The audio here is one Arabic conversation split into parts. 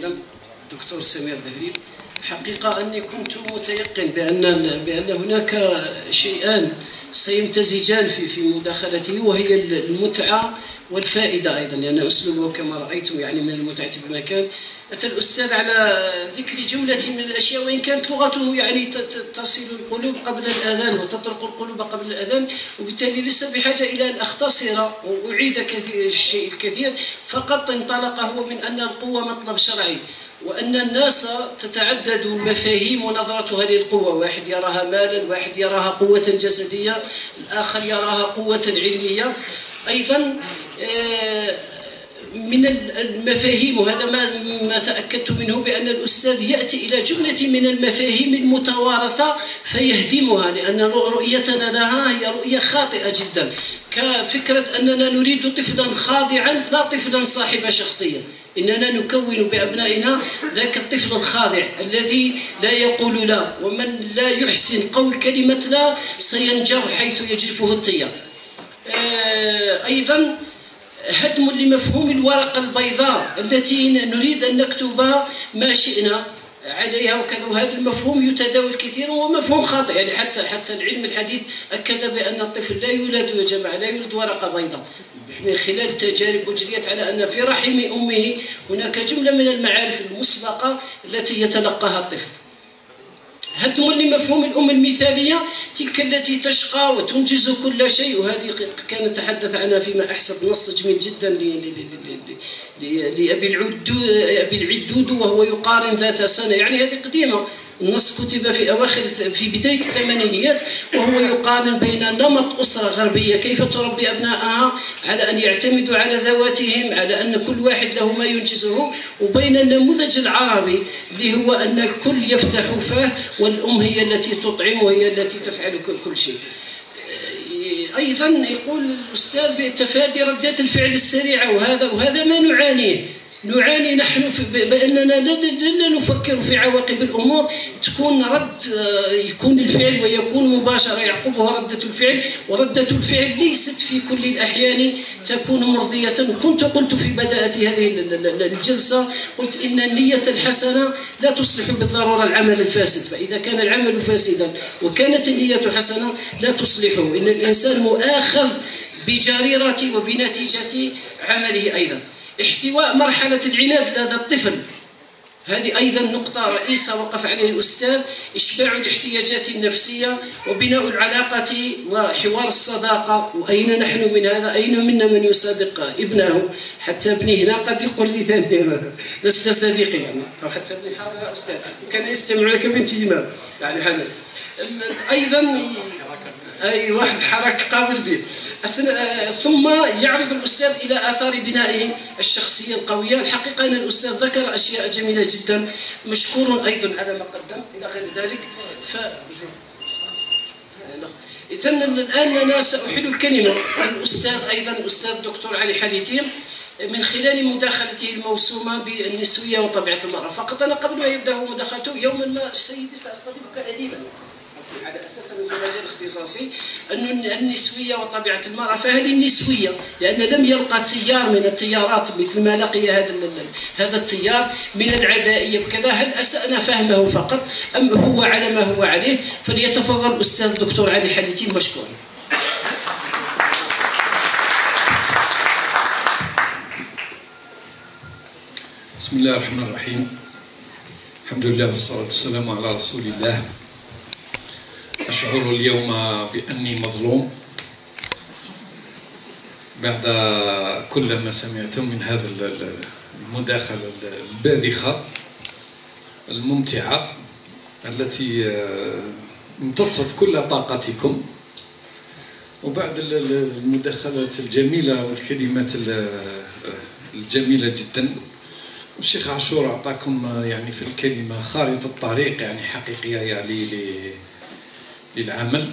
أيضا دكتور سمير دهري. حقيقة أني كنت متيقن بأن هناك شيئان سيمتزجان في مداخلته، وهي المتعة والفائدة أيضا، لأن أسلوبه كما رأيتم يعني من المتعة بمكان. أتى الأستاذ على ذكر جملة من الأشياء، وإن كانت لغته يعني تصل القلوب قبل الأذان وتطرق القلوب قبل الأذان، وبالتالي ليس بحاجة إلى أن أختصر وأعيد الشيء الكثير. فقط انطلق هو من أن القوة مطلب شرعي، وأن الناس تتعدد المفاهيم ونظرتها للقوة، واحد يراها مالا، واحد يراها قوة جسدية، الآخر يراها قوة علمية. أيضا من المفاهيم، وهذا ما تأكدت منه، بأن الأستاذ يأتي إلى جملة من المفاهيم المتوارثة فيهدمها، لأن رؤيتنا لها هي رؤية خاطئة جدا، كفكرة أننا نريد طفلا خاضعا لا طفلا صاحب شخصية. إننا نكون بأبنائنا ذاك الطفل الخاضع الذي لا يقول لا، ومن لا يحسن قول كلمة لا سينجر حيث يجرفه التيار. أيضا هدم لمفهوم الورقة البيضاء التي نريد أن نكتب ما شئنا عليها وكذا، وهذا المفهوم يتداول كثيرا ومفهوم خاطئ. يعني حتى العلم الحديث أكد بأن الطفل لا يولد يا جماعة، لا يولد ورقة بيضاء، من خلال تجارب أجريت على أن في رحم أمه هناك جملة من المعارف المسبقة التي يتلقاها الطفل. هدم لمفهوم الأم المثالية، تلك التي تشقى وتنجز كل شيء، وهذه كان تحدث عنها فيما أحسب نص جميل جدا لأبي العدود وهو يقارن ذات سنة، يعني هذه قديمة، النص كتب في بداية الثمانينيات، وهو يقارن بين نمط أسرة غربية كيف تربي أبنائها على أن يعتمدوا على ذواتهم، على أن كل واحد له ما ينجزه، وبين النموذج العربي اللي هو أن الكل يفتح فاه والأم هي التي تطعم وهي التي تفعل كل شيء. أيضا يقول الأستاذ بتفادي ردات الفعل السريعة، وهذا ما نعاني نحن بأننا لا نفكر في عواقب الأمور، يكون الفعل ويكون مباشرة يعقبها ردة الفعل، وردة الفعل ليست في كل الأحيان تكون مرضية. كنت قلت في بداية هذه الجلسة، قلت إن النية الحسنة لا تصلح بالضرورة العمل الفاسد، فإذا كان العمل فاسدا وكانت النية حسنة لا تصلحه. إن الإنسان مؤاخذ بجريرة وبنتيجة عمله. أيضا احتواء مرحلة العناد لدى الطفل، هذه أيضا نقطة رئيسة وقف عليه الأستاذ. إشباع الاحتياجات النفسية وبناء العلاقة وحوار الصداقة. وأين نحن من هذا؟ أين منا من يصادق ابنه؟ حتى ابني هنا قد يقول لي ثاني لست صديقي، يعني أو حتى ابني حاضر أستاذ كان يستمع لك بانتهاء، يعني هذا. أيضا أي واحد حرك قابل به. ثم يعرض الأستاذ إلى آثار بنائه الشخصية القوية. الحقيقة أن الأستاذ ذكر أشياء جميلة جدا، مشكور أيضا على ما قدم إلى غير ذلك. إذن الآن أنا سأحيل الكلمة الأستاذ أيضا الأستاذ دكتور علي حليتيم من خلال مداخلته الموسومة بالنسوية وطبيعة المرأة. فقط أنا قبل ما يبدأ مداخلته، يوما ما سيدي سأستضيفك أديبا على أساس أنه في مجال اختصاصي، أن النسوية وطبيعة المرأة. فهل النسوية لأن لم يلقى تيار من التيارات مثل ما لقي هذا التيار من العدائية بكذا، هل أسأنا فهمه فقط أم هو على ما هو عليه؟ فليتفضل الأستاذ دكتور علي حليتيم مشكورا. بسم الله الرحمن الرحيم. الحمد لله والصلاة والسلام على رسول الله. أشعر اليوم بأني مظلوم بعد كل ما سمعت من هذا المداخلة الباذخة الممتعة التي امتصت كل طاقتكم، وبعد المداخلات الجميلة والكلمات الجميلة جدا. والشيخ عاشور أعطاكم يعني في الكلمة خارطة الطريق يعني حقيقية يعني للعمل.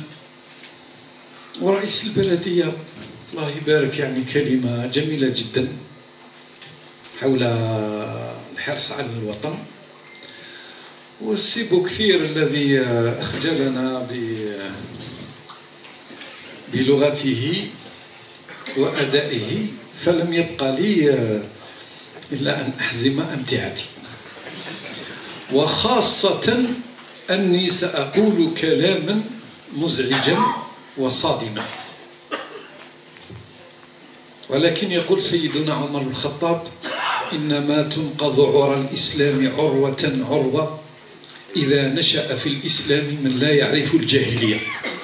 ورئيس البلدية الله يبارك يعني كلمة جميلة جدا حول الحرص على الوطن. والسي بوكثير الذي أخجلنا بلغته وأدائه، فلم يبقى لي إلا أن أحزم أمتعتي. وخاصة أني سأقول كلاما مزعجا وصادما، ولكن يقول سيدنا عمر بن الخطاب: إنما تنقض عرى الإسلام عروة عروة إذا نشأ في الإسلام من لا يعرف الجاهلية.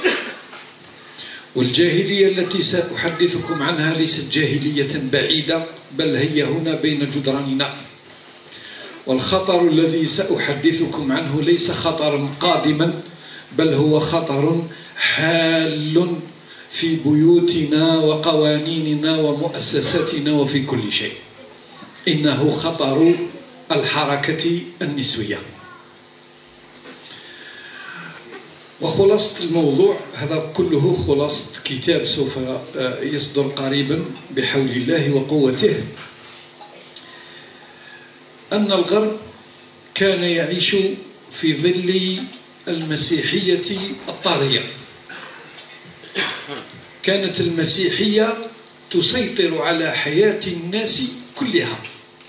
والجاهلية التي سأحدثكم عنها ليست جاهلية بعيدة، بل هي هنا بين جدراننا. والخطر الذي سأحدثكم عنه ليس خطرا قادما، بل هو خطر حال في بيوتنا وقوانيننا ومؤسساتنا وفي كل شيء. إنه خطر الحركة النسوية. وخلاصة الموضوع هذا كله خلاصة كتاب سوف يصدر قريبا بحول الله وقوته، أن الغرب كان يعيش في ظل المسيحية الطاغية. كانت المسيحية تسيطر على حياة الناس كلها،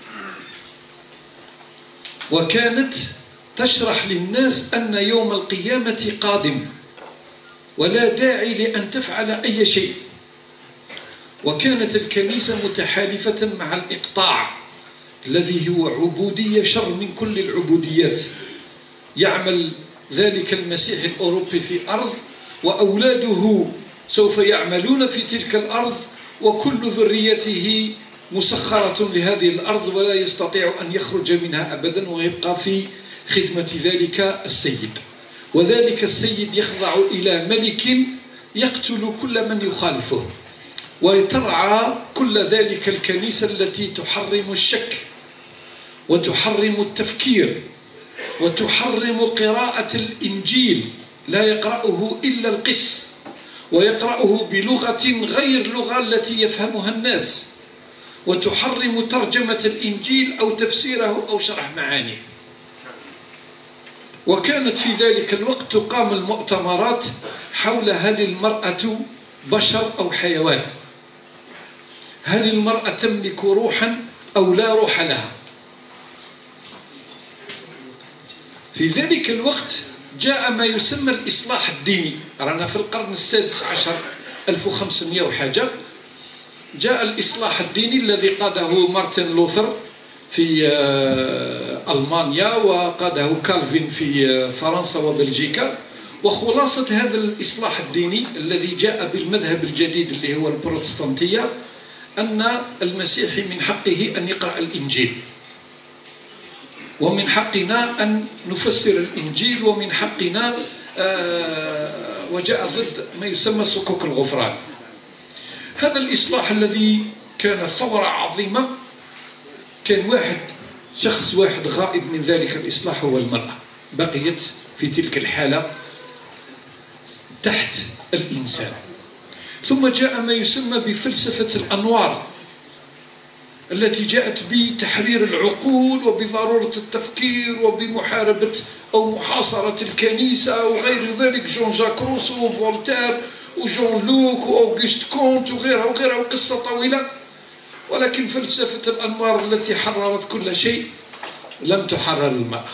وكانت تشرح للناس أن يوم القيامة قادم ولا داعي لأن تفعل أي شيء. وكانت الكنيسة متحالفة مع الإقطاع الذي هو عبودية شر من كل العبوديات. يعمل ذلك المسيح الأوروبي في أرض، وأولاده سوف يعملون في تلك الأرض، وكل ذريته مسخرة لهذه الأرض ولا يستطيع أن يخرج منها أبدا، ويبقى في خدمة ذلك السيد. وذلك السيد يخضع إلى ملك يقتل كل من يخالفه، وترعى كل ذلك الكنيسة التي تحرم الشك وتحرم التفكير وتحرم قراءة الإنجيل، لا يقرأه إلا القس، ويقرأه بلغة غير اللغة التي يفهمها الناس، وتحرم ترجمة الإنجيل أو تفسيره أو شرح معانيه. وكانت في ذلك الوقت تقام المؤتمرات حول هل المرأة بشر أو حيوان، هل المرأة تملك روحا أو لا روح لها. في ذلك الوقت جاء ما يسمى الإصلاح الديني، رانا في القرن السادس عشر 1500 وحاجة. جاء الإصلاح الديني الذي قاده مارتن لوثر في ألمانيا، وقاده كالفين في فرنسا وبلجيكا. وخلاصة هذا الإصلاح الديني الذي جاء بالمذهب الجديد اللي هو البروتستانتية، أن المسيحي من حقه أن يقرأ الإنجيل، ومن حقنا أن نفسر الإنجيل، ومن حقنا وجاء ضد ما يسمى صكوك الغفران. هذا الإصلاح الذي كان ثورة عظيمة، كان شخص واحد غائب من ذلك الإصلاح، هو المرأة. بقيت في تلك الحالة تحت الإنسان. ثم جاء ما يسمى بفلسفة الأنوار التي جاءت بتحرير العقول وبضرورة التفكير وبمحاربة أو محاصرة الكنيسة وغير ذلك. جون جاك روسو وفولتير وجون لوك وأوغست كونت وغيرها وغيرها، وقصة طويلة. ولكن فلسفة الأنوار التي حررت كل شيء لم تحرر المرأة.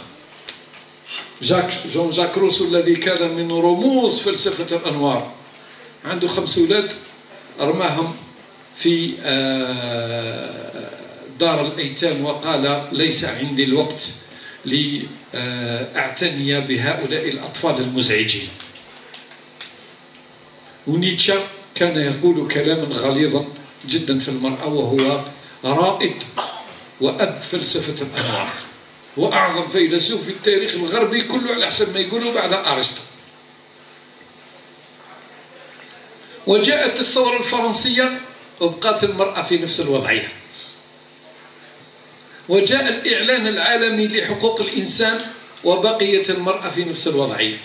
جون جاك روسو الذي كان من رموز فلسفة الأنوار، عنده 5 أولاد، رماهم في دار الأيتام وقال: ليس عندي الوقت لأعتني بهؤلاء الأطفال المزعجين. ونيتشه كان يقول كلاما غليظا جدا في المرأة، وهو رائد وأب فلسفة الأنوار، وأعظم فيلسوف في التاريخ الغربي كله على حسب ما يقولوا بعد أرسطو. وجاءت الثورة الفرنسية وبقات المرأة في نفس الوضعية. وجاء الإعلان العالمي لحقوق الإنسان وبقيت المرأة في نفس الوضعية.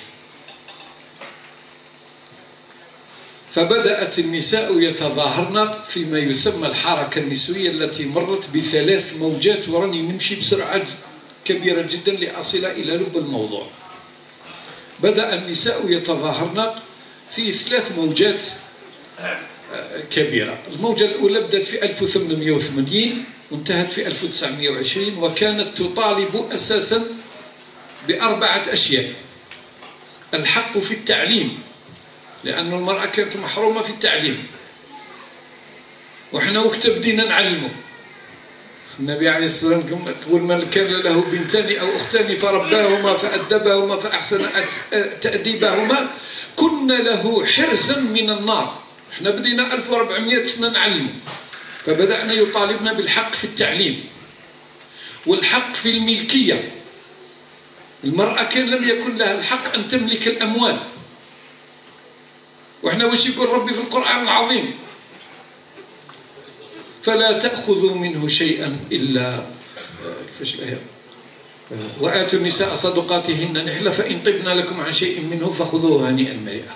فبدأت النساء يتظاهرن فيما يسمى الحركة النسوية التي مرت ب3 موجات، وراني نمشي بسرعة كبيرة جدا لأصل إلى لب الموضوع. بدأ النساء يتظاهرن في 3 موجات كبيرة. الموجة الأولى بدأت في 1880 وانتهت في 1920، وكانت تطالب أساسا ب4 أشياء. الحق في التعليم، لأن المرأة كانت محرومة في التعليم، وإحنا وقت بدينا نعلمه. النبي عليه الصلاة والسلام يقول: من كان له بنتان أو أختان فرباهما فأدبهما فأحسن تأديبهما كن له حرزا من النار. إحنا بدينا 1400 سنة نعلمه، فبدأنا يطالبنا بالحق في التعليم والحق في الملكية. المرأة كان لم يكن لها الحق أن تملك الأموال، وإحنا وش يقول ربي في القرآن العظيم؟ فلا تأخذوا منه شيئا إلا وآتوا النساء صدقاتهن نحلة فإن طبن لكم عن شيء منه فخذوه هنيئا مريئا.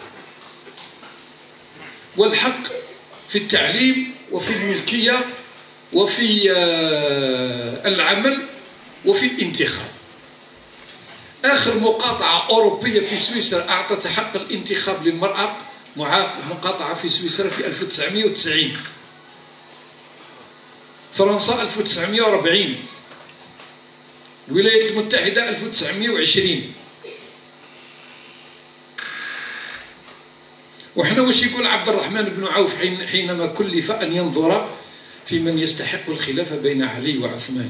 والحق في التعليم وفي الملكية وفي العمل وفي الانتخاب. آخر مقاطعة أوروبية في سويسرا أعطت حق الانتخاب للمرأة مقاطعة في سويسرا في 1990. فرنسا 1940، الولايات المتحدة 1920. وإحنا وش يقول عبد الرحمن بن عوف حينما كلف أن ينظر في من يستحق الخلافة بين علي وعثمان؟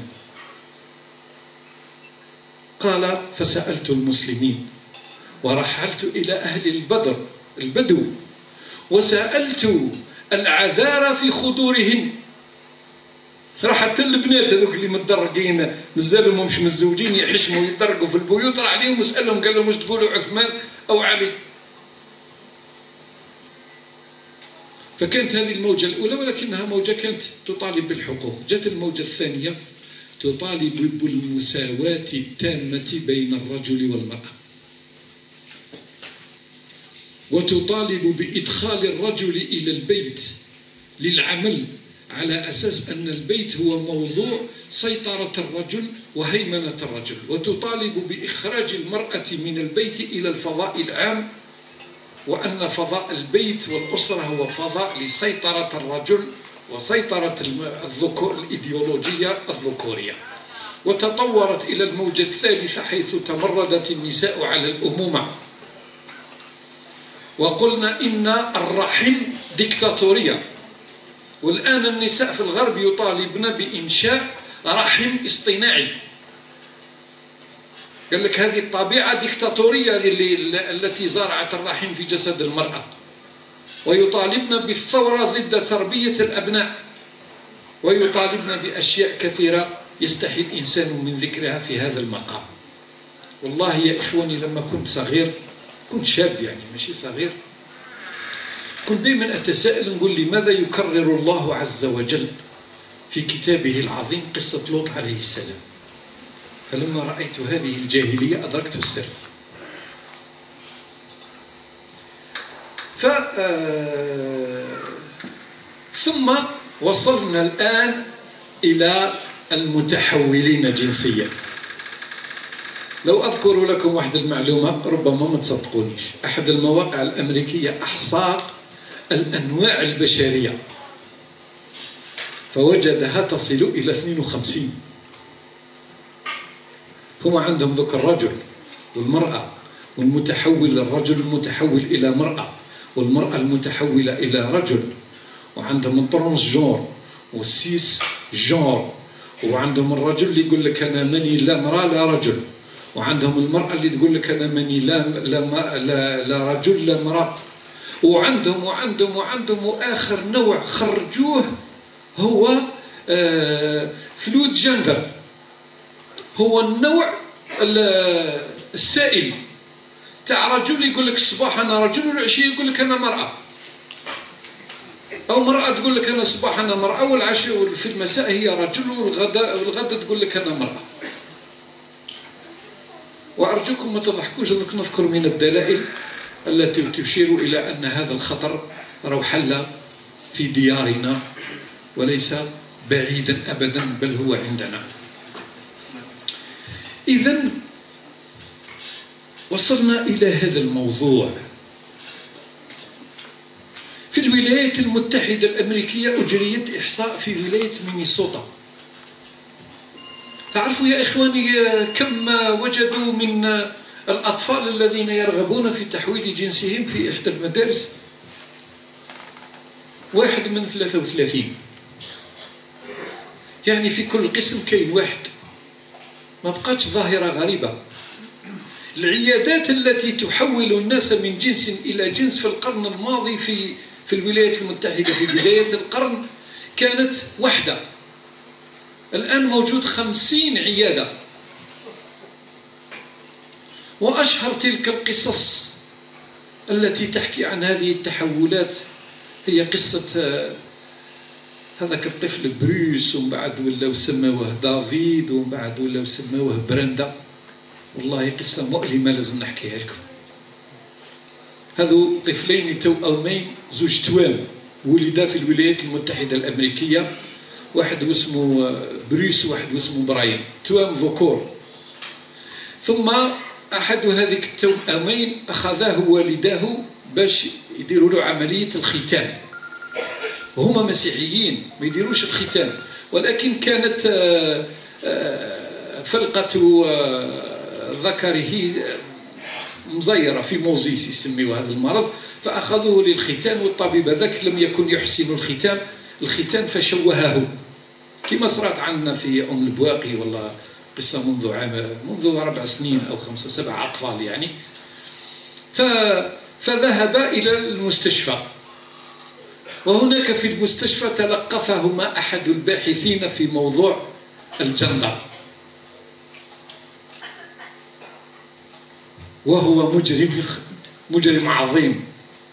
قال: فسألت المسلمين ورحلت إلى أهل البدو وسألت العذارى في خضورهن. راح حتى البنات هذوك اللي متدرجين مازالهم مش متزوجين يحشموا ويتدرجوا في البيوت، راح عليهم وسألهم قال لهم: واش تقولوا عثمان أو علي؟ فكانت هذه الموجة الأولى، ولكنها موجة كانت تطالب بالحقوق. جاءت الموجة الثانية تطالب بالمساواة التامة بين الرجل والمرأة، وتطالب بإدخال الرجل إلى البيت للعمل على أساس أن البيت هو موضوع سيطرة الرجل وهيمنة الرجل، وتطالب بإخراج المرأة من البيت إلى الفضاء العام، وأن فضاء البيت والأسرة هو فضاء لسيطرة الرجل وسيطرة الإيديولوجية الذكورية. وتطورت إلى الموجة الثالثة حيث تمردت النساء على الأمومة، وقلنا إن الرحم ديكتاتورية. والآن النساء في الغرب يطالبن بإنشاء رحم اصطناعي. قال لك هذه الطبيعة ديكتاتورية التي زرعت الرحم في جسد المرأة، ويطالبن بالثورة ضد تربية الأبناء، ويطالبن بأشياء كثيرة يستحي الإنسان من ذكرها في هذا المقام. والله يا إخواني لما كنت صغير، كنت شاب يعني ماشي صغير، كنت دائما أتساءل نقول لماذا يكرر الله عز وجل في كتابه العظيم قصة لوط عليه السلام؟ فلما رأيت هذه الجاهلية أدركت السر. ثم وصلنا الآن إلى المتحولين جنسيا. لو أذكر لكم واحدة المعلومة ربما ما تصدقونيش. أحد المواقع الأمريكية أحصى الأنواع البشرية فوجدها تصل إلى 52. هم عندهم ذوك الرجل والمرأة والمتحول، الرجل المتحول إلى مرأة والمرأة المتحولة إلى رجل، وعندهم الترانس جور والسيس جور، وعندهم الرجل اللي يقول لك أنا ماني لا مرأة لا رجل، وعندهم المرأة اللي تقول لك أنا ماني لا رجل لا مرأة، وعندهم وآخر نوع خرجوه هو فلويد جندر، هو النوع السائل تاع رجل يقول لك الصباح أنا رجل والعشية يقول لك أنا مرأة، أو مرأة تقول لك أنا الصباح أنا مرأة والعشية في المساء هي رجل والغد تقول لك أنا مرأة. وأرجوكم ما تضحكوش، نذكر من الدلائل التي تشير إلى أن هذا الخطر راه حل في ديارنا وليس بعيدا أبدا بل هو عندنا. إذن وصلنا إلى هذا الموضوع. في الولايات المتحدة الأمريكية أجريت إحصاء في ولاية مينيسوتا، تعرفوا يا إخواني كم وجدوا من الأطفال الذين يرغبون في تحويل جنسهم في إحدى المدارس؟ 1 من 33. يعني في كل قسم كاين واحد. ما بقاتش ظاهرة غريبة. العيادات التي تحول الناس من جنس إلى جنس في القرن الماضي في الولايات المتحدة في بداية القرن كانت واحدة. الآن موجود 50 عيادة. وأشهر تلك القصص التي تحكي عن هذه التحولات هي قصة هذاك الطفل بروس، ومن بعد ولاو سماوه دافيد، ومن بعد ولاو سماوه برندا. والله قصة مؤلمة لازم نحكيها لكم. هذو طفلين توأمين، زوج توام، ولدا في الولايات المتحدة الأمريكية. واحد اسمه بروس وواحد اسمه براين، توام ذكور. ثم أحد هذيك التوأمين أخذاه والداه باش يديروا له عملية الختان. هما مسيحيين ما يديروش الختان، ولكن كانت فلقة ذكره مزيرة في موزيس يسميوا هذا المرض، فأخذوه للختان. والطبيب هذاك لم يكن يحسن الختان فشوهه، كما صارت عندنا في أم البواقي. والله قصة منذ 4 سنين أو 5 7 أطفال يعني. فذهب إلى المستشفى، وهناك في المستشفى تلقفهما أحد الباحثين في موضوع الجندر، وهو مجرم عظيم،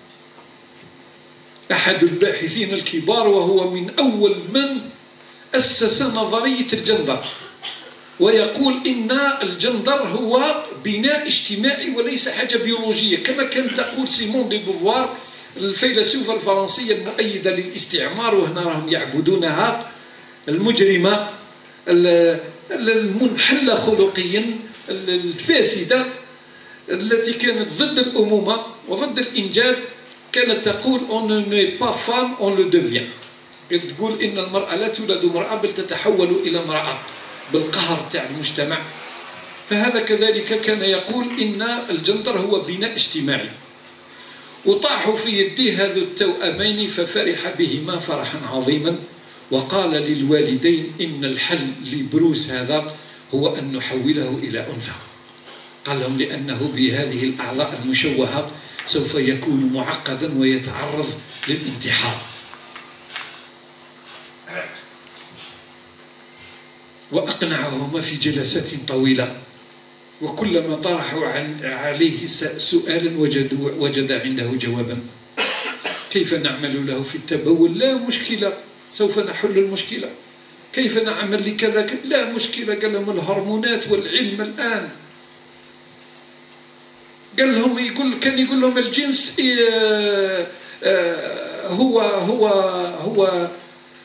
أحد الباحثين الكبار، وهو من أول من أسس نظرية الجندر، ويقول إن الجندر هو بناء اجتماعي وليس حاجة بيولوجية، كما كانت تقول سيمون دي بوفوار الفيلسوفة الفرنسية المؤيدة للاستعمار. وهنا راهم يعبدونها المجرمة المنحلة خلقيا الفاسدة التي كانت ضد الأمومة وضد الإنجاب. كانت تقول on n'est pas femme on le devient. تقول إن المرأة لا تولد امرأة بل تتحول إلى امرأة بالقهر تاع المجتمع. فهذا كذلك كان يقول إن الجندر هو بناء اجتماعي. وطاحوا في يديه هذو التوأمين ففرح بهما فرحا عظيما، وقال للوالدين إن الحل لبروس هذا هو أن نحوله إلى أنثى. قال لهم لأنه بهذه الأعضاء المشوهة سوف يكون معقدا ويتعرض للانتحار. وأقنعهما في جلسات طويلة، وكلما طرحوا عليه سؤالا وجد عنده جوابا. كيف نعمل له في التبول؟ لا مشكلة، سوف نحل المشكلة. كيف نعمل لكذا؟ لا مشكلة. قال لهم الهرمونات والعلم الآن. قال لهم كان يقول لهم الجنس هو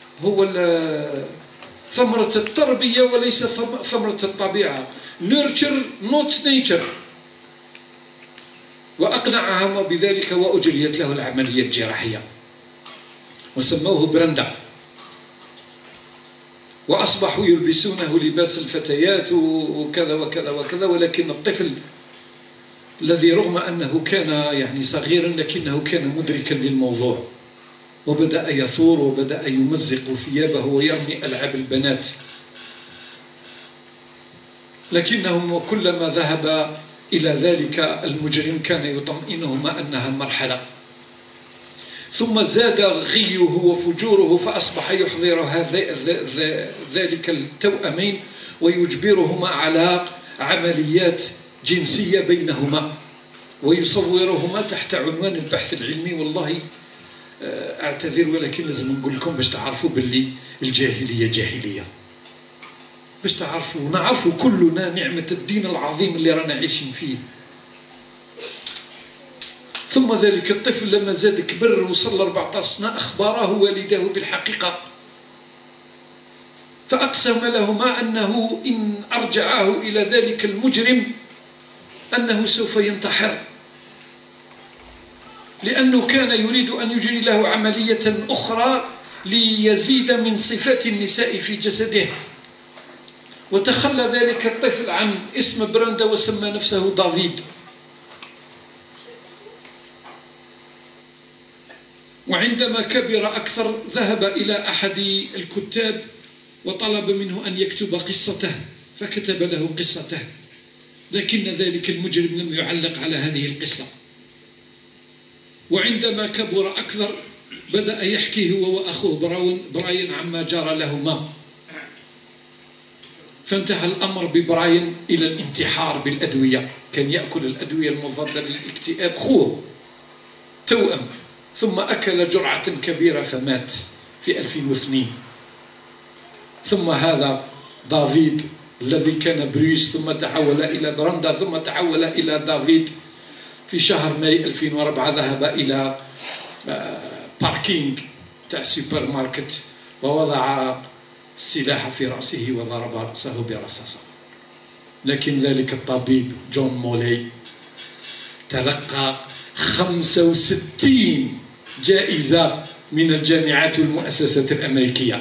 ثمرة التربية وليس ثمرة الطبيعة. nurture not nature. وأقنعهم بذلك وأجريت له العملية الجراحية وسموه برندا، وأصبحوا يلبسونه لباس الفتيات وكذا وكذا وكذا. ولكن الطفل الذي رغم أنه كان يعني صغيرا لكنه كان مدركا للموضوع، وبدأ يثور وبدأ يمزق ثيابه ويرمي ألعاب البنات. لكنهم كلما ذهب إلى ذلك المجرم كان يطمئنهما أنها مرحلة. ثم زاد غيه وفجوره فأصبح يحضر ذلك التوأمين ويجبرهما على عمليات جنسية بينهما ويصورهما تحت عنوان البحث العلمي. والله أعتذر ولكن لازم نقول لكم باش تعرفوا باللي الجاهلية جاهلية، باش نعرفوا كلنا نعمة الدين العظيم اللي رانا عايشين فيه. ثم ذلك الطفل لما زاد كبر وصل 14 سنة أخبره والداه بالحقيقة، فأقسم لهما أنه إن أرجعاه إلى ذلك المجرم أنه سوف ينتحر، لأنه كان يريد أن يجري له عملية أخرى ليزيد من صفات النساء في جسده. وتخلى ذلك الطفل عن اسم برندا وسمى نفسه دافيد. وعندما كبر أكثر ذهب إلى أحد الكتاب وطلب منه أن يكتب قصته، فكتب له قصته، لكن ذلك المجرم لم يعلق على هذه القصة. وعندما كبر أكثر بدأ يحكي هو وأخوه براين عما جرى لهما، فانتهى الأمر ببراين إلى الانتحار بالأدوية. كان يأكل الأدوية المضادة للاكتئاب، خوه توأم، ثم أكل جرعة كبيرة فمات في 2002. ثم هذا دافيد الذي كان بريس ثم تحول إلى برندا ثم تحول إلى دافيد، في شهر ماي 2004 ذهب إلى باركينج تاع سوبر ماركت ووضع السلاح في رأسه وضرب رأسه برصاصة. لكن ذلك الطبيب جون مولي تلقى 65 جائزة من الجامعات والمؤسسات الأمريكية،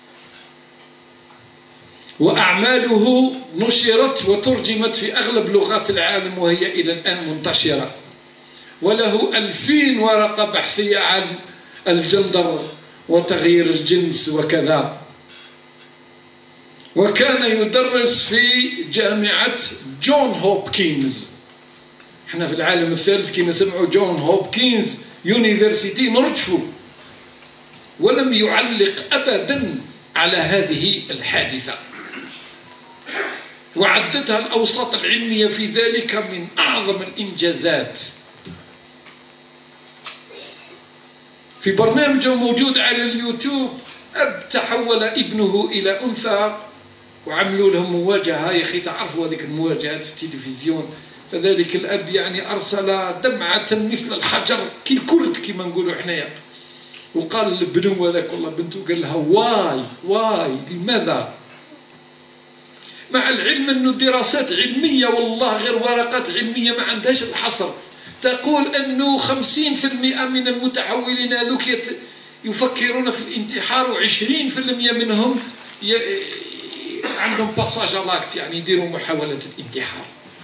وأعماله نشرت وترجمت في أغلب لغات العالم وهي إلى الآن منتشرة، وله 2000 ورقة بحثية عن الجندر وتغيير الجنس وكذا. وكان يدرس في جامعة جون هوبكنز. احنا في العالم الثالث كي نسمعوا جون هوبكنز يونيفرسيتي نرجفوا، ولم يعلق أبدا على هذه الحادثة، وعدتها الأوساط العلمية في ذلك من أعظم الإنجازات. في برنامج موجود على اليوتيوب، أب تحول ابنه إلى أنثى وعملوا لهم مواجهة. يا أخي تعرفوا هذيك المواجهات في التلفزيون، فذلك الأب يعني أرسل دمعة مثل الحجر كي الكرد كما نقولوا حنايا، وقال لابنه هذاك والله بنته قال لها واي لماذا؟ مع العلم أنه دراسات علمية والله غير ورقات علمية ما عندهاش الحصر تقول أنه 50% من المتحولين هذوك يفكرون في الانتحار، و20% منهم عندهم باساج لاكت، يعني يديروا محاولة الانتحار.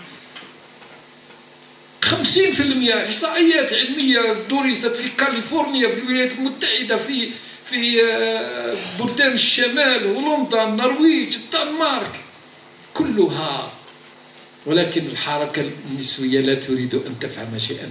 50% إحصائيات علمية درست في كاليفورنيا في الولايات المتحدة في بلدان الشمال، هولندا، النرويج، الدنمارك، كلها. ولكن الحركة النسوية لا تريد أن تفهم شيئا.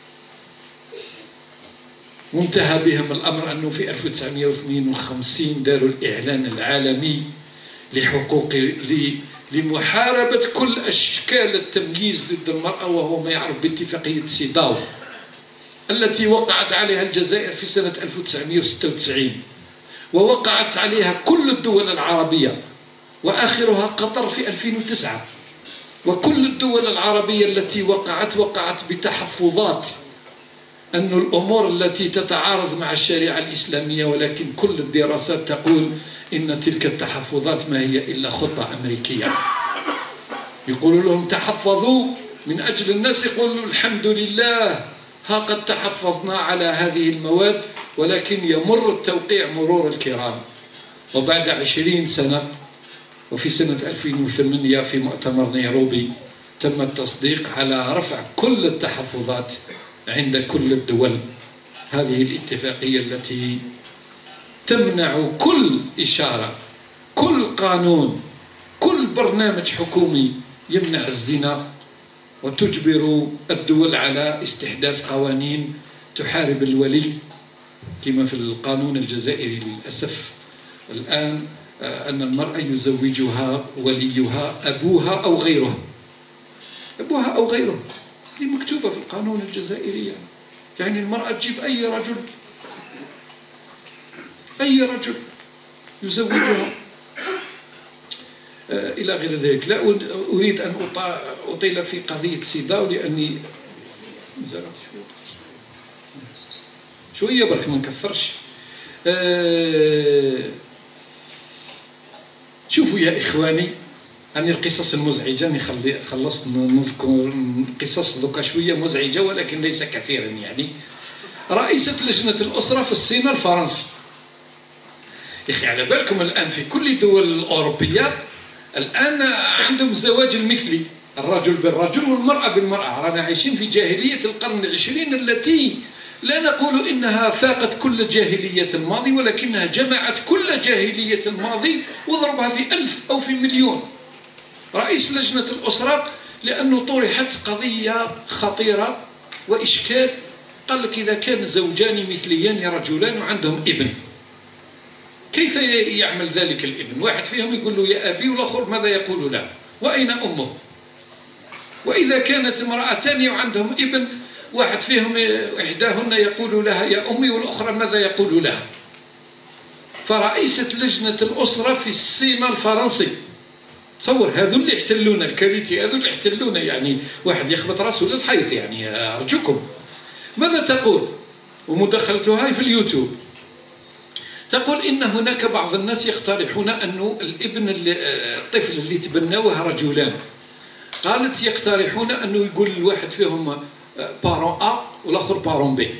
وانتهى بهم الأمر أنه في 1952 داروا الإعلان العالمي لحقوق لمحاربة كل أشكال التمييز ضد المرأة، وهو ما يعرف باتفاقية سيداو التي وقعت عليها الجزائر في سنة 1996، ووقعت عليها كل الدول العربية، وآخرها قطر في 2009. وكل الدول العربية التي وقعت بتحفظات أن الأمور التي تتعارض مع الشريعة الإسلامية، ولكن كل الدراسات تقول إن تلك التحفظات ما هي إلا خطة أمريكية. يقولوا لهم تحفظوا من أجل الناس يقولوا الحمد لله ها قد تحفظنا على هذه المواد، ولكن يمر التوقيع مرور الكرام. وبعد 20 سنة وفي سنة 2008 في مؤتمر نيروبي تم التصديق على رفع كل التحفظات عند كل الدول. هذه الاتفاقية التي تمنع كل إشارة، كل قانون، كل برنامج حكومي يمنع الزنا، وتجبر الدول على استحداث قوانين تحارب الولي، كما في القانون الجزائري للأسف الآن أن المرأة يزوجها وليها أبوها أو غيره، أبوها أو غيره، هذه مكتوبة في القانون الجزائري. يعني المرأة تجيب أي رجل يزوجها إلى غير ذلك. لا أريد أن أطيل في قضية سيداو لأني شوية برك ما نكثرش. شوفوا يا إخواني، أن القصص المزعجة خلصت نذكر قصص ذكا شوية مزعجة ولكن ليس كثيرا. يعني رئيسة لجنة الأسرة في الصين الفرنسي، يا أخي على بالكم الآن في كل الدول الأوروبية الآن عندهم الزواج المثلي، الرجل بالرجل والمرأة بالمرأة. رانا عايشين في جاهلية القرن العشرين التي لا نقول إنها فاقت كل جاهلية الماضي، ولكنها جمعت كل جاهلية الماضي وضربها في 1000 أو في مليون. رئيس لجنة الأسرة لأنه طرحت قضية خطيرة وإشكال، قال لك إذا كان زوجان مثليان رجلان وعندهم ابن، كيف يعمل ذلك الابن؟ واحد فيهم يقول له يا أبي، والآخر ماذا يقول له؟ وأين أمه؟ وإذا كانت امرأتان وعندهم ابن، واحد فيهم إحداهن يقول لها يا أمي، والأخرى ماذا يقول لها؟ فرئيسة لجنة الأسرة في السيما الفرنسي، تصور هذو اللي يحتلون الكارثي، هذو اللي يحتلون، يعني واحد يخبط راسه للحيط. يعني أرجوكم، ماذا تقول؟ ومداخلتها في اليوتيوب تقول إن هناك بعض الناس يقترحون أنه الطفل اللي تبنوه رجلان، قالت يقترحون أنه يقول الواحد فيهم بارون أ والآخر بارون بي.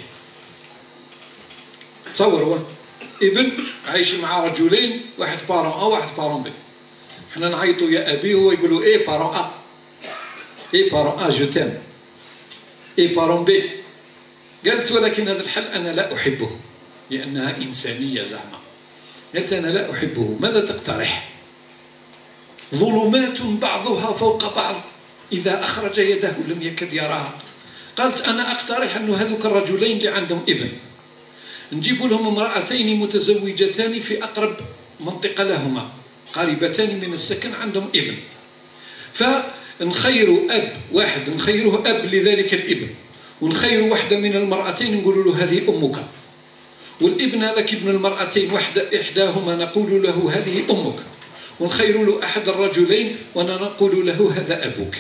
تصوروا ابن عايش مع رجلين، واحد بارون أ واحد بارون بي. احنا نعيطوا يا أبي، هو يقولوا إيه بارون أ، إيه بارون أ جو تيم، إيه بارون بي. قالت ولكن هذا الحل أنا لا أحبه لأنها إنسانية زعما. قالت أنا لا أحبه، ماذا تقترح؟ ظلمات بعضها فوق بعض، إذا أخرج يده لم يكد يراها. قالت أنا أقترح أن هذوك الرجلين اللي عندهم ابن نجيب لهم امرأتين متزوجتان في أقرب منطقة لهما، قريبتان من السكن، عندهم ابن، فنخيروا أب واحد، نخيره أب لذلك الابن، ونخير واحدة من المرأتين نقول له هذه أمك، والابن هذاك ابن المرأتين إحداهما نقول له هذه أمك، ونخير له أحد الرجلين ونقول له هذا أبوك.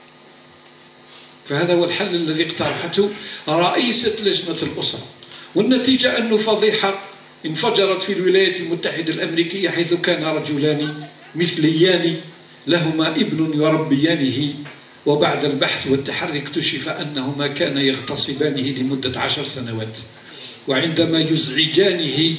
فهذا هو الحل الذي اقترحته رئيسة لجنة الأسرة، والنتيجة أنه فضيحة انفجرت في الولايات المتحدة الأمريكية، حيث كان رجلان مثليان لهما ابن يربيانه، وبعد البحث والتحري اكتشف أنهما كانا يغتصبانه لمدة 10 سنوات، وعندما يزعجانه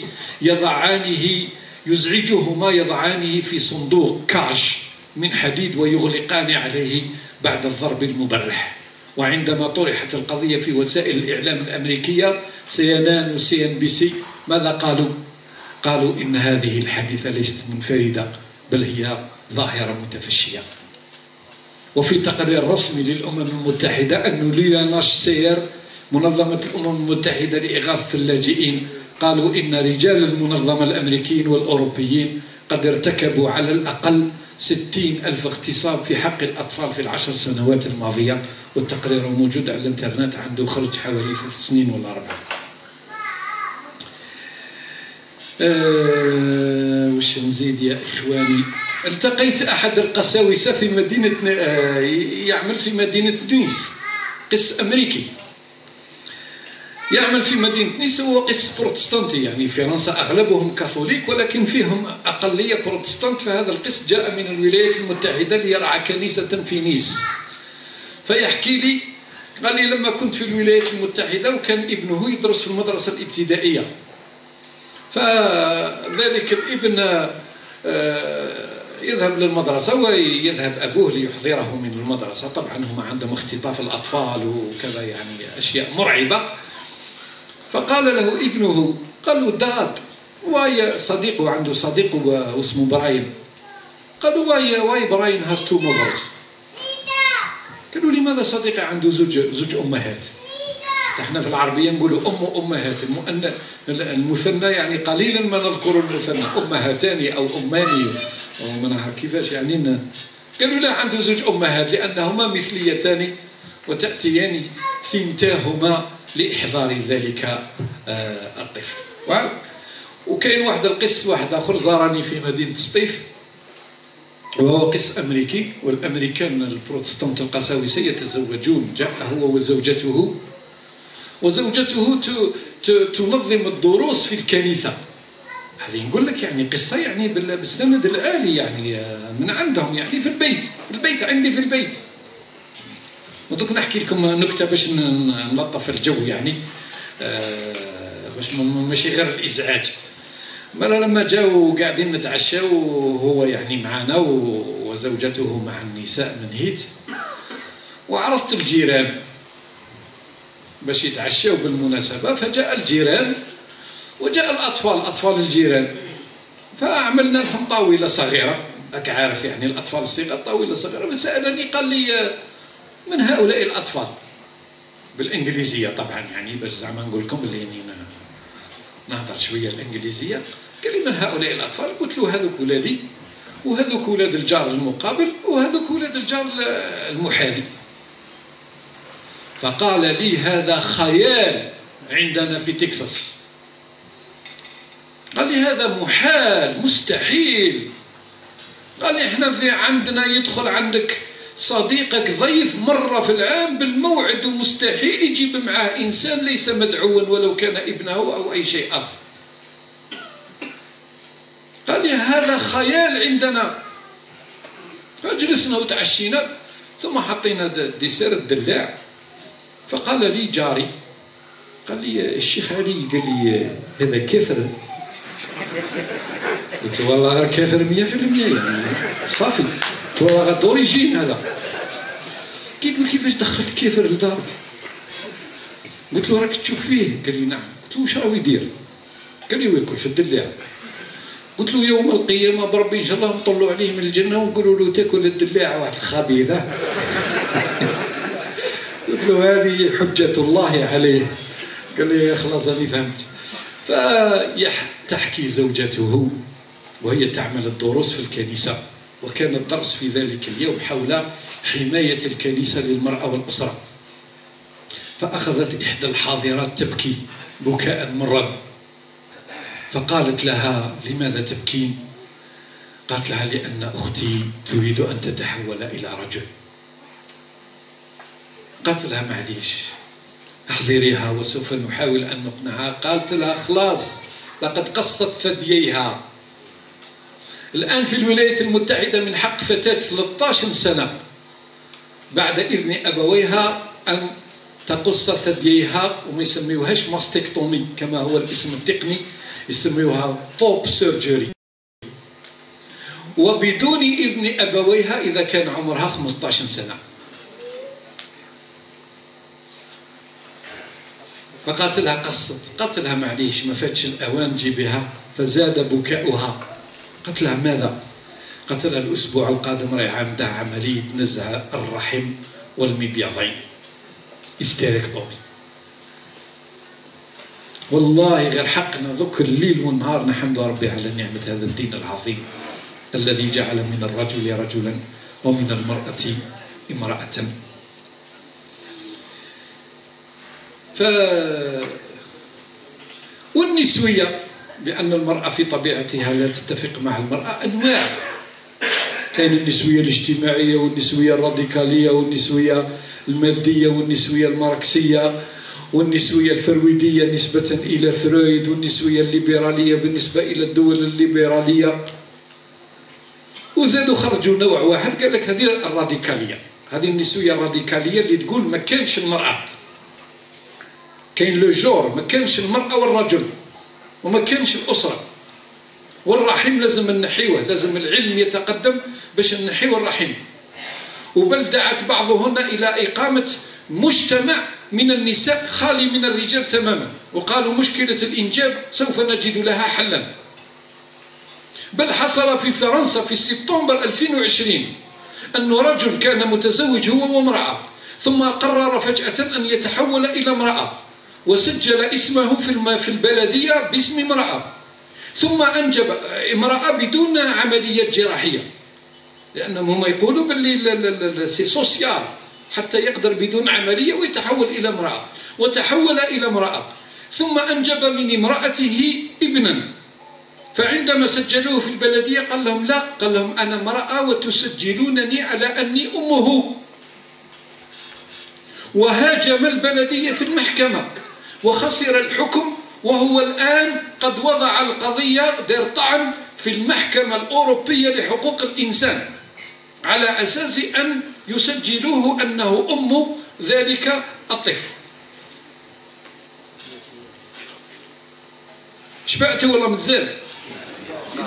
يزعجهما يضعانه في صندوق كاج من حديد ويغلقان عليه بعد الضرب المبرح. وعندما طرحت القضية في وسائل الإعلام الأمريكية CNN و CNBC ماذا قالوا؟ قالوا إن هذه الحادثة ليست منفردة، بل هي ظاهرة متفشية. وفي تقرير رسمي للأمم المتحدة أن ليوناشسير منظمة الأمم المتحدة لإغاثة اللاجئين قالوا إن رجال المنظمة الأمريكيين والأوروبيين قد ارتكبوا على الأقل 60,000 اغتصاب في حق الأطفال في ال10 سنوات الماضية، والتقرير موجود على الانترنت، عنده خرج حوالي 3 سنين ولا 4. وش نزيد يا إخواني؟ التقيت أحد القساوسة في مدينة يعمل في مدينة نيس، قس أمريكي يعمل في مدينة نيس، هو قس بروتستانتي، يعني فرنسا أغلبهم كاثوليك ولكن فيهم أقلية بروتستانت. فهذا القس جاء من الولايات المتحدة ليرعى كنيسة في نيس، فيحكي لي قال لي لما كنت في الولايات المتحدة وكان ابنه يدرس في المدرسة الابتدائية، فذلك الابن يذهب للمدرسة ويذهب أبوه ليحضره من المدرسة. طبعا هم عندهم اختطاف الأطفال وكذا، يعني أشياء مرعبة. فقال له ابنه، قال له داد واي صديقه، عنده صديق واسمه براين، قالوا واي براين has 2 mothers. قالوا لماذا صديقي عنده زوج أمهات؟ احنا في العربية نقولوا أمهات، المثنى يعني قليلا ما نذكر المثنى، أمهاتان أو أماني أو ما نعرف كيفاش يعني. قالوا لا، عنده زوج أمهات لأنهما مثليتان وتأتيان ثنتاهما لإحضار ذلك الطفل. وكاين واحد القس واحد آخر زارني في مدينة سطيف، وهو قس أمريكي، والأمريكان البروتستانت القساوسة يتزوجون، جاء هو وزوجته تنظم الدروس في الكنيسة. هذه نقول لك يعني قصة يعني بالسند العالي، يعني من عندهم، يعني في البيت عندي في البيت. ودوك نحكي لكم نكتة باش نلطف الجو، يعني باش ماشي غير الإزعاج. مرة لما جاوا قاعدين نتعشوا وهو يعني معنا وزوجته مع النساء من هيت، وعرضت الجيران باش يتعشوا بالمناسبة، فجاء الجيران وجاء الأطفال، أطفال الجيران، فعملنا لهم طاولة صغيرة، راك عارف يعني الأطفال الصغار طاولة صغيرة. فسألني قال لي من هؤلاء الأطفال، بالإنجليزية طبعا، يعني باش زعما نقول لكم اللي نهضر شوية الإنجليزية. قال لي من هؤلاء الأطفال؟ قلت له هذوك ولادي، وهذوك ولاد الجار المقابل، وهذوك ولاد الجار المحالي. فقال لي هذا خيال عندنا في تكساس، قال لي هذا محال مستحيل. قال لي احنا في عندنا يدخل عندك صديقك ضيف مرة في العام بالموعد، ومستحيل يجيب معه إنسان ليس مدعوا ولو كان ابنه أو أي شيء آخر. قال لي هذا خيال عندنا. فجلسنا وتعشينا، ثم حطينا ديسير الدلاع. فقال لي جاري، قال لي الشيخ علي، قال لي هذا كافر. قلت له والله غير كافر 100% يعني صافي، قلت له والله غير دوريجين هذا. قال لي كيفاش دخلت كافر لدارك؟ قلت له راك تشوف فيه؟ قال لي نعم. قلت له واش راهو يدير؟ قال لي وياكل في الدلاع. قلت له يوم القيامة بربي إن شاء الله نطلوا عليه من الجنة ونقولوا له تاكل الدلاع واحد الخبيثة. قلت له هذه حجة الله عليه. قال لي خلاص أنا فهمت. فتحكي زوجته وهي تعمل الدروس في الكنيسة، وكان الدرس في ذلك اليوم حول حماية الكنيسة للمرأة والأسرة. فأخذت إحدى الحاضرات تبكي بكاء مرا، فقالت لها لماذا تبكين؟ قالت لها لأن أختي تريد أن تتحول إلى رجل. قالت لها معليش احضريها وسوف نحاول أن نقنعها. قالت لها خلاص لقد قصت ثدييها. الآن في الولايات المتحدة من حق فتاة 13 سنة بعد إذن أبويها أن تقص ثدييها، وما يسميوهاش ماستكتومي كما هو الاسم التقني، يسميوها توب سيرجري، وبدون إذن أبويها إذا كان عمرها 15 سنة. فقالت لها قصت، قالت لها معليش ما فاتش الأوان جيبها. فزاد بكاؤها. قالت لها ماذا؟ قالت لها الأسبوع القادم راهي عاملة عملية نزع الرحم والمبيضين، استيريكتومي. والله غير حقنا ذك الليل والنهار نحمد ربي على نعمة هذا الدين العظيم الذي جعل من الرجل رجلا ومن المرأة امرأة. والنسوية، بأن المرأة في طبيعتها لا تتفق مع المرأة أنواع. كاين النسوية الاجتماعية، والنسوية الراديكالية، والنسوية المادية، والنسوية الماركسية، والنسوية الفرويدية نسبة إلى فرويد، والنسوية الليبرالية بالنسبة إلى الدول الليبرالية. وزادوا خرجوا نوع واحد قال لك هذه الراديكالية، هذه النسوية الراديكالية اللي تقول ما كانش المرأة، كاين لو جور، ما كانش المرأة والرجل، وما كانش الأسرة، والرحم لازم نحيوه، لازم العلم يتقدم باش نحيو الرحم. وبل دعت بعضهن إلى إقامة مجتمع من النساء خالي من الرجال تماما، وقالوا مشكلة الإنجاب سوف نجد لها حلا. بل حصل في فرنسا في سبتمبر 2020 أن رجل كان متزوج هو وامرأة، ثم قرر فجأة أن يتحول إلى امرأة، وسجل اسمه في البلدية باسم امرأة، ثم أنجب امرأة بدون عملية جراحية، لأنهم هم يقولوا باللي سي سوسيال حتى يقدر بدون عملية ويتحول إلى امرأة، وتحول إلى امرأة، ثم أنجب من امرأته ابنا. فعندما سجلوه في البلدية قال لهم لا، قال لهم أنا امرأة وتسجلونني على أني أمه. وهاجم البلدية في المحكمة وخسر الحكم، وهو الآن قد وضع القضية دير طعن في المحكمة الأوروبية لحقوق الإنسان على أساس أن يسجلوه أنه أم ذلك الطفل. شبعت ولا مزال؟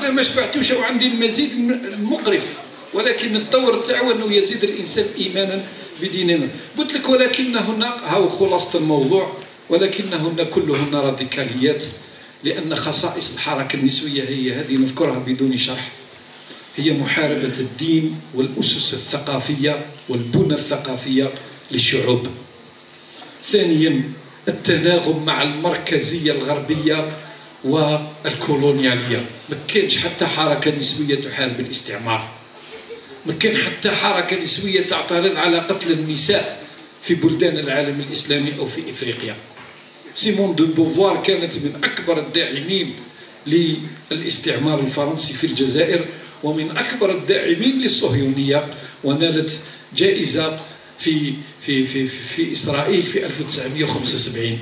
ما شبعتوش وعندي المزيد المقرف، ولكن الدور تاعو أنه يزيد الإنسان إيمانا بديننا. قلت لك ولكنهن، هاو خلاصة الموضوع، ولكنهن كلهن راديكاليات، لأن خصائص الحركة النسوية هي هذه نذكرها بدون شرح، هي محاربة الدين والأسس الثقافية والبنى الثقافية للشعوب. ثانيا التناغم مع المركزية الغربية والكولونيالية. ما كانش حتى حركة نسوية تحارب الاستعمار، ما كان حتى حركة نسوية تعترض على قتل النساء في بلدان العالم الإسلامي أو في إفريقيا. سيمون دو بوفوار كانت من أكبر الداعمين للاستعمار الفرنسي في الجزائر ومن أكبر الداعمين للصهيونية، ونالت جائزة في إسرائيل في 1975.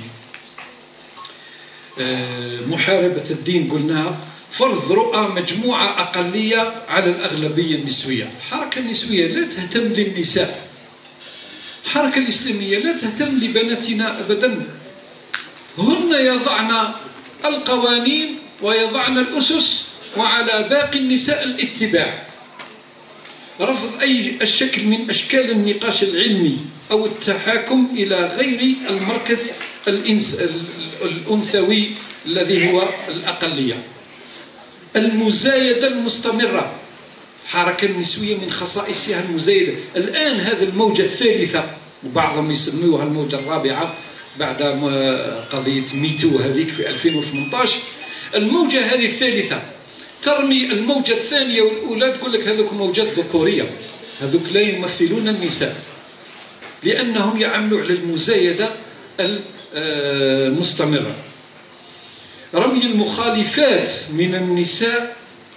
محاربة الدين قلناها. فرض رؤى مجموعة أقلية على الأغلبية النسوية. الحركة النسوية لا تهتم للنساء، الحركة الإسلامية لا تهتم لبناتنا أبدا. هن يضعن القوانين ويضعن الأسس، وعلى باقي النساء الاتباع. رفض أي شكل من أشكال النقاش العلمي أو التحاكم إلى غير المركز الأنثوي الذي هو الأقلية. المزايدة المستمرة. الحركة النسوية من خصائصها المزايدة. الآن هذه الموجة الثالثة، وبعضهم يسموها الموجة الرابعة بعد قضية ميتو هذيك في 2018. الموجة هذه الثالثة ترمي الموجة الثانية والأولى، تقول لك هذوك موجات ذكورية، هذوك لا يمثلون النساء، لأنهم يعملوا على المزايدة المستمرة. رمي المخالفات من النساء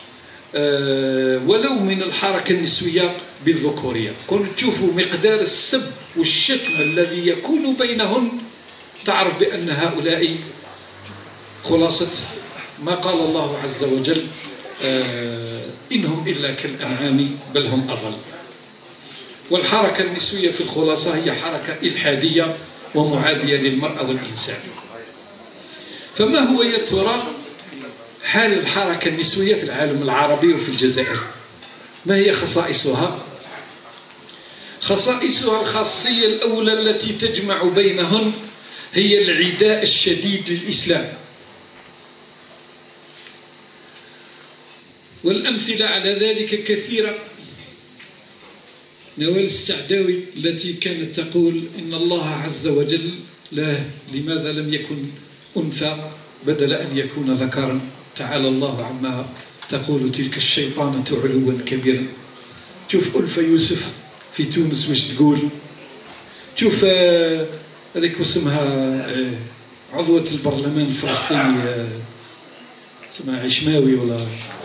ولو من الحركة النسوية بالذكورية. كنت تشوفوا مقدار السب والشتم الذي يكون بينهن، تعرف بأن هؤلاء خلاصة ما قال الله عز وجل إنهم إلا كالأنعام بل هم أضل. والحركة النسوية في الخلاصة هي حركة إلحادية ومعادية للمرأة والإنسان. فما هو يا ترى حال الحركة النسوية في العالم العربي وفي الجزائر؟ ما هي خصائصها؟ خصائصها الخاصية الأولى التي تجمع بينهن هي العداء الشديد للإسلام. والأمثلة على ذلك كثيرة. نوال السعداوي التي كانت تقول إن الله عز وجل لماذا لم يكن أنثى بدل أن يكون ذكرا؟ تعالى الله عما تقول تلك الشيطانة علوا كبيرا. شوف ألفة يوسف في تونس واش تقول، شوف هذيك اسمها عضوة البرلمان الفلسطيني اسمها عشماوي ولا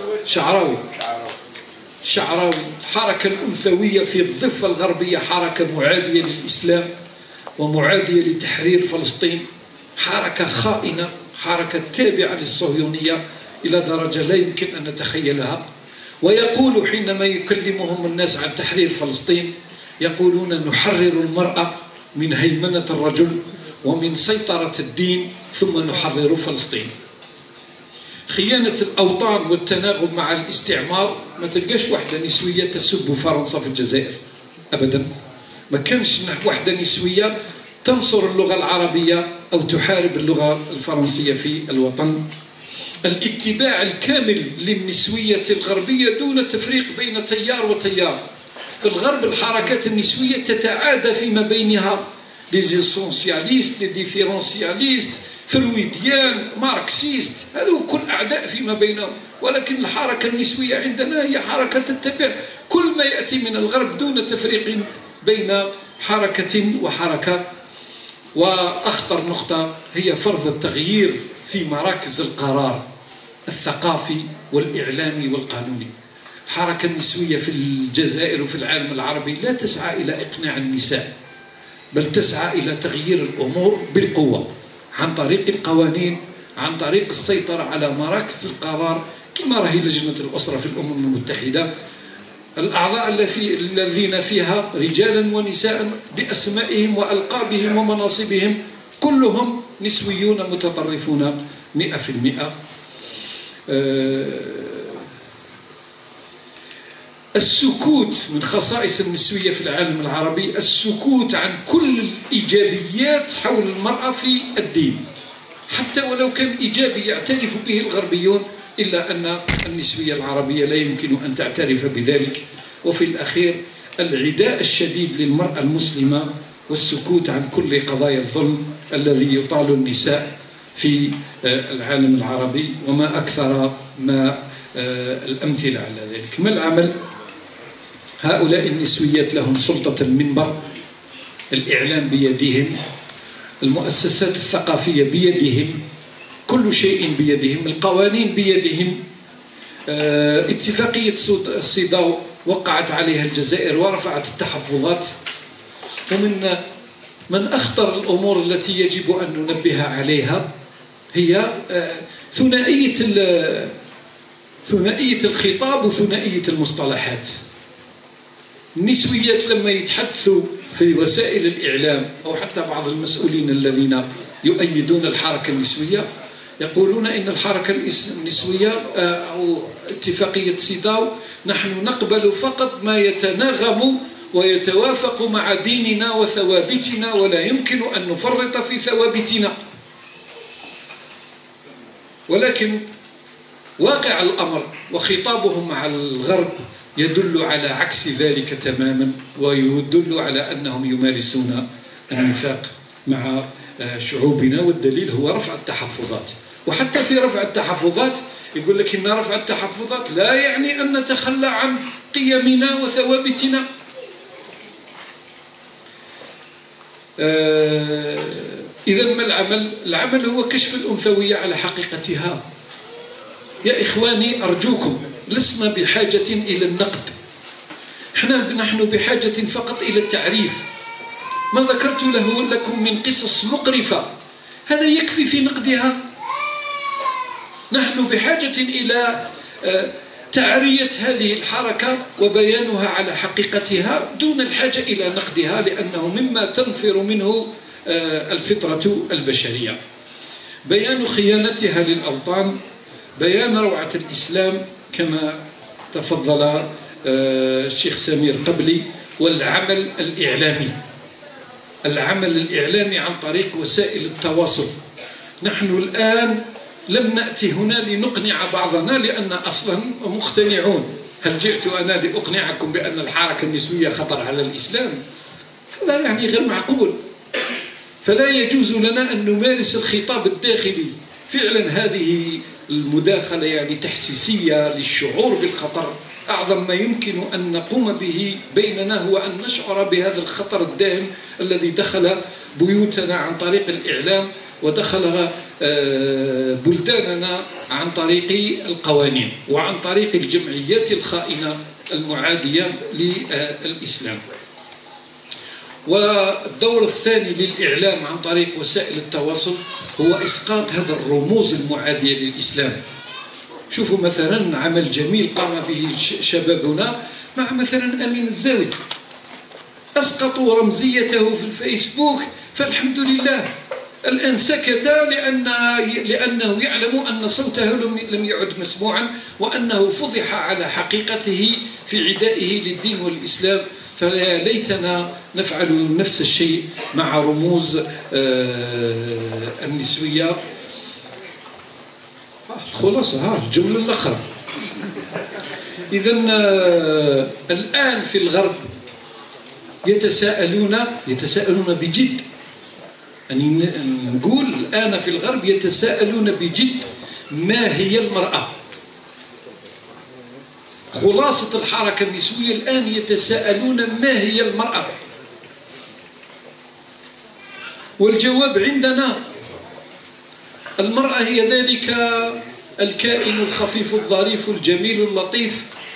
شعراوي. الحركة الأنثوية في الضفة الغربية حركة معادية للإسلام ومعادية لتحرير فلسطين، حركة خائنة، حركة تابعة للصهيونية إلى درجة لا يمكن أن نتخيلها. ويقول حينما يكلمهم الناس عن تحرير فلسطين يقولون نحرر المرأة من هيمنة الرجل ومن سيطرة الدين ثم نحرر فلسطين. خيانة الأوطان والتناغم مع الاستعمار. ما تلقاش واحدة نسوية تسب فرنسا في الجزائر أبدا، ما كانش واحدة نسوية تنصر اللغة العربية أو تحارب اللغة الفرنسية في الوطن. الاتباع الكامل للنسوية الغربية دون تفريق بين تيار وتيار. في الغرب الحركات النسوية تتعادى فيما بينها، ليزيسونسياليست، لديفيرونسياليست، فرويديان، ماركسيست، هذو كل أعداء فيما بينهم. ولكن الحركة النسوية عندنا هي حركة تتبع كل ما يأتي من الغرب دون تفريق بين حركة وحركة. وأخطر نقطة هي فرض التغيير في مراكز القرار الثقافي والإعلامي والقانوني. الحركة النسوية في الجزائر وفي العالم العربي لا تسعى إلى إقناع النساء، بل تسعى إلى تغيير الأمور بالقوة عن طريق القوانين، عن طريق السيطرة على مراكز القرار، كما راهي لجنة الأسرة في الأمم المتحدة. الأعضاء الذين فيها رجالا ونساء بأسمائهم وألقابهم ومناصبهم كلهم نسويون متطرفون 100%. السكوت من خصائص النسوية في العالم العربي، السكوت عن كل الإيجابيات حول المرأة في الدين، حتى ولو كان إيجابي يعترف به الغربيون، إلا أن النسوية العربية لا يمكن أن تعترف بذلك. وفي الأخير العداء الشديد للمرأة المسلمة والسكوت عن كل قضايا الظلم الذي يطال النساء في العالم العربي، وما أكثر ما الأمثلة على ذلك. ما العمل؟ هؤلاء النسويات لهم سلطة المنبر، الإعلام بيدهم، المؤسسات الثقافية بيدهم، كل شيء بيدهم، القوانين بيدهم. اتفاقية الصيداو وقعت عليها الجزائر ورفعت التحفظات. ومن أخطر الأمور التي يجب أن ننبه عليها هي ثنائية الخطاب وثنائية المصطلحات. النسويات لما يتحدثوا في وسائل الإعلام أو حتى بعض المسؤولين الذين يؤيدون الحركة النسوية يقولون إن الحركة النسوية أو اتفاقية سيداو نحن نقبل فقط ما يتناغم ويتوافق مع ديننا وثوابتنا، ولا يمكن أن نفرط في ثوابتنا. ولكن واقع الأمر وخطابهم مع الغرب يدل على عكس ذلك تماما، ويدل على أنهم يمارسون النفاق مع شعوبنا، والدليل هو رفع التحفظات. وحتى في رفع التحفظات يقول لك إن رفع التحفظات لا يعني أن نتخلى عن قيمنا وثوابتنا. إذا ما العمل؟ العمل هو كشف الأنثوية على حقيقتها. يا إخواني أرجوكم، لسنا بحاجة إلى النقد، نحن بحاجة فقط إلى التعريف. ما ذكرت لكم من قصص مقرفة هذا يكفي في نقدها. نحن بحاجة إلى تعرية هذه الحركة وبيانها على حقيقتها دون الحاجة إلى نقدها، لأنه مما تنفر منه الفطرة البشرية. بيان خيانتها للأوطان، بيان روعة الإسلام كما تفضل الشيخ سمير قبلي، والعمل الإعلامي، العمل الإعلامي عن طريق وسائل التواصل. نحن الآن لم نأتي هنا لنقنع بعضنا، لأن أصلا مقتنعون. هل جئت أنا لأقنعكم بأن الحركة النسوية خطر على الإسلام؟ هذا يعني غير معقول. فلا يجوز لنا أن نمارس الخطاب الداخلي. فعلا هذه المداخلة يعني تحسيسية للشعور بالخطر. أعظم ما يمكن أن نقوم به بيننا هو أن نشعر بهذا الخطر الداهم الذي دخل بيوتنا عن طريق الإعلام، ودخل بلداننا عن طريق القوانين وعن طريق الجمعيات الخائنة المعادية للإسلام. والدور الثاني للإعلام عن طريق وسائل التواصل هو إسقاط هذا الرموز المعادية للإسلام. شوفوا مثلا عمل جميل قام به شبابنا مع مثلا أمين الزاوي، أسقطوا رمزيته في الفيسبوك، فالحمد لله الآن سكت لأنه يعلم أن صوته لم يعد مسموعا، وأنه فضح على حقيقته في عدائه للدين والإسلام. فيا ليتنا نفعل نفس الشيء مع رموز النسوية. خلاصة الجملة الأخرى. إذا الآن في الغرب يتساءلون بجد، يعني نقول الآن في الغرب يتساءلون بجد ما هي المرأة. خلاصة الحركة النسوية الآن يتساءلون ما هي المرأة، والجواب عندنا: المرأة هي ذلك الكائن الخفيف الظريف الجميل اللطيف،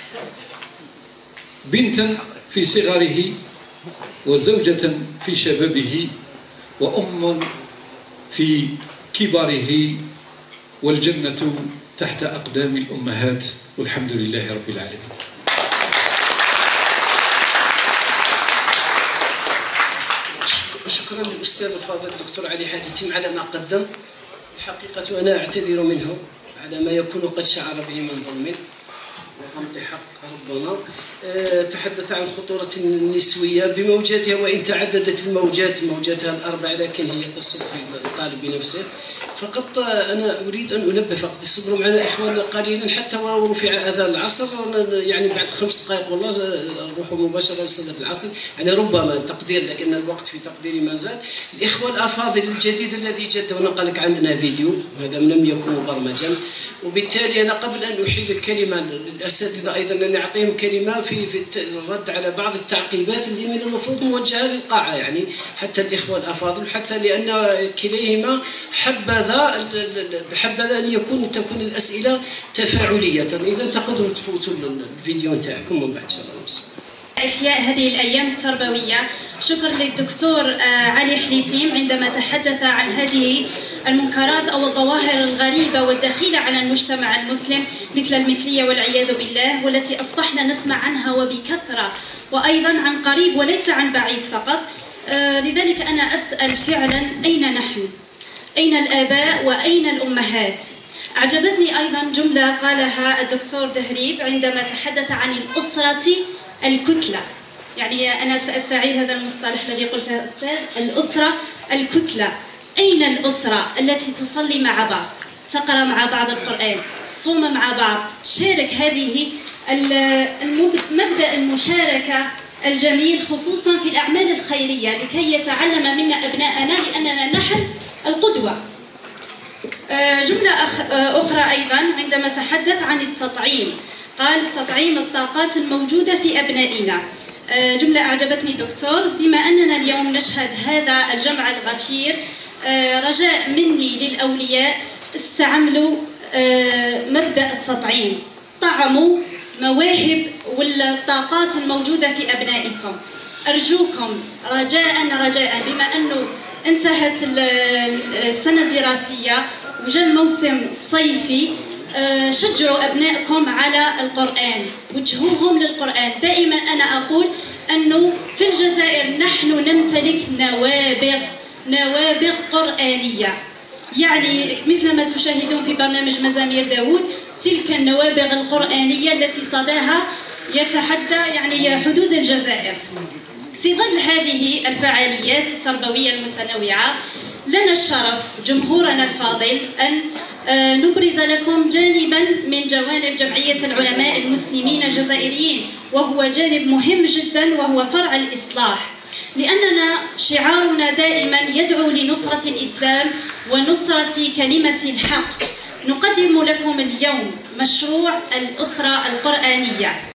بنتا في صغره، وزوجة في شبابه، وأم في كبره، والجنة تحت أقدام الأمهات، والحمد لله رب العالمين. شكرا للأستاذ الفاضل الدكتور علي حاتم على ما قدم. الحقيقة أنا أعتذر منه على ما يكون قد شعر به من ظلم وقمط حق ربما تحدث عن خطورة النسوية بموجاتها، وإن تعددت موجاتها الأربع، لكن هي تصب في الطالب بنفسه. فقط أنا أريد أن أنبه فقط الصبر معنا إخواننا قليلا، حتى ولو رفع أذان العصر يعني بعد 5 دقائق والله نروح مباشرة لصلاة العصر، يعني ربما تقدير، لكن الوقت في تقديري ما زال. الإخوة الأفاضل الجديد الذي جد ونقل لك عندنا فيديو، هذا لم يكن مبرمجا، وبالتالي أنا قبل أن أحيل الكلمة للأساتذة أيضا أن أعطيهم كلمة في الرد على بعض التعقيبات اللي من المفروض موجهة للقاعة، يعني حتى الإخوة الأفاضل، حتى لأن كليهما حبذا أن تكون الأسئلة تفاعلية. إذا تقدروا تفوتوا الفيديو نتاعكم ومن بعد إن شاء الله. إحياء هذه الأيام التربوية. شكر للدكتور علي حليتيم عندما تحدث عن هذه المنكرات أو الظواهر الغريبة والدخيلة على المجتمع المسلم مثل المثلية والعياذ بالله، والتي أصبحنا نسمع عنها وبكثرة، وأيضا عن قريب وليس عن بعيد فقط. لذلك أنا أسأل فعلا أين نحن؟ أين الآباء وأين الأمهات؟ أعجبتني أيضا جملة قالها الدكتور دهريب عندما تحدث عن الأسرة الكتلة. يعني أنا سأستعيد هذا المصطلح الذي قلته أستاذ، الأسرة الكتلة. أين الأسرة التي تصلي مع بعض، تقرأ مع بعض القرآن، تصوم مع بعض، تشارك؟ هذه مبدأ المشاركة الجميل خصوصا في الأعمال الخيرية لكي يتعلم منا أبناءنا، لأننا نحن القدوة. جملة أخرى أيضا عندما تحدث عن التطعيم، قال تطعيم الطاقات الموجودة في أبنائنا. جملة أعجبتني دكتور. بما أننا اليوم نشهد هذا الجمع الغفير، رجاء مني للأولياء استعملوا مبدأ التطعيم، طعموا مواهب والطاقات الموجودة في أبنائكم. أرجوكم رجاء بما أنه انتهت السنة الدراسية وجاء الموسم الصيفي، شجعوا أبنائكم على القرآن، وجهوهم للقرآن. دائما أنا أقول أنه في الجزائر نحن نمتلك نوابغ قرآنية، يعني مثل ما تشاهدون في برنامج مزامير داود، تلك النوابغ القرآنية التي صداها يتحدى يعني حدود الجزائر. في ظل هذه الفعاليات التربوية المتنوعة، لنا الشرف جمهورنا الفاضل أن نبرز لكم جانبا من جوانب جمعية العلماء المسلمين الجزائريين، وهو جانب مهم جدا، وهو فرع الإصلاح. لأننا شعارنا دائما يدعو لنصرة الإسلام ونصرة كلمة الحق. نقدم لكم اليوم مشروع الأسرة القرآنية.